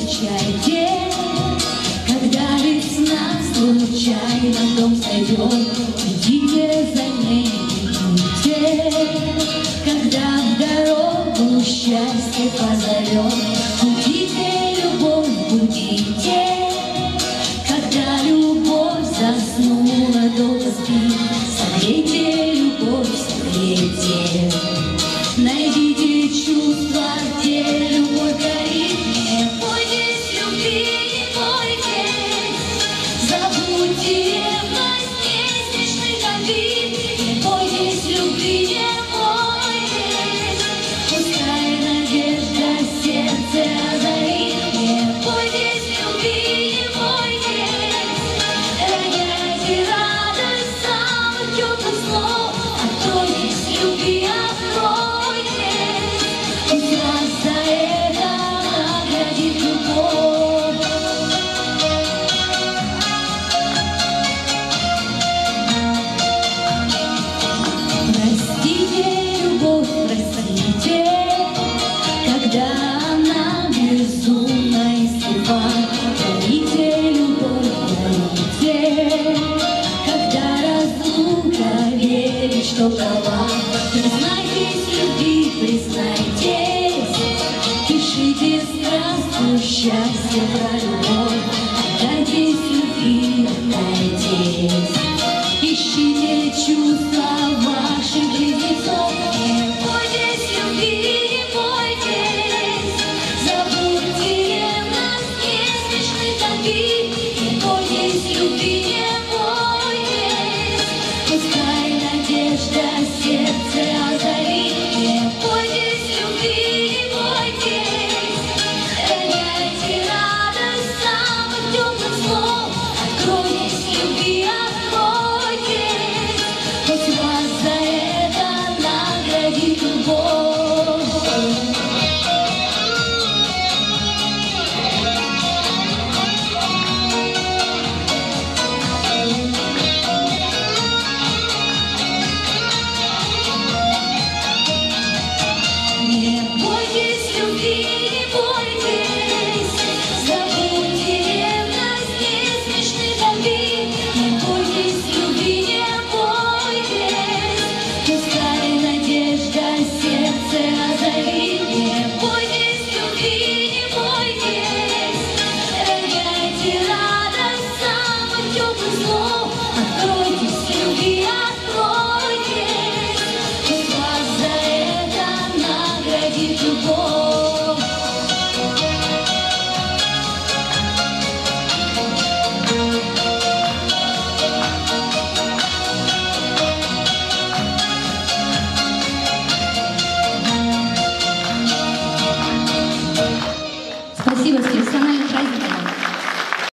встречайте, когда весна случайно в дом сойдет, идите за ней, идите, когда в дорогу счастье позовет, будите любовь, будите, когда любовь заснула, долго спит, согрейте любовь, согрейте, найдите чувства, где любовь горит, не бойтесь любви, не бойтесь, забудьте ревность, неизбежных обид, не бойтесь любви, не бойтесь, пускай надежда сердце озарит, не бойтесь любви, не бойтесь, роняйте радость самых теплых слов, откройтесь любви, когда она безумна и слепа, дарите любовь, дарите, когда разлука верит, что права, признайтесь любви, признайтесь, пишите страстью счастье про любовь, отдайтесь любви, отдайтесь, ищите чувства.